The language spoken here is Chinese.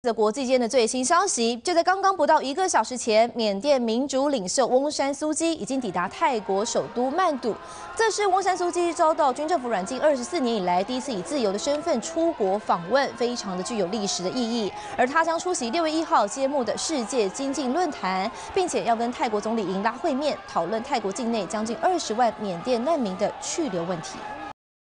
的国际间的最新消息，就在刚刚不到1个小时前，缅甸民主领袖翁山苏基已经抵达泰国首都曼谷。这是翁山苏基遭到军政府软禁24年以来第一次以自由的身份出国访问，非常的具有历史的意义。而他将出席6月1号揭幕的世界经济论坛，并且要跟泰国总理英拉会面，讨论泰国境内将近20万缅甸难民的去留问题。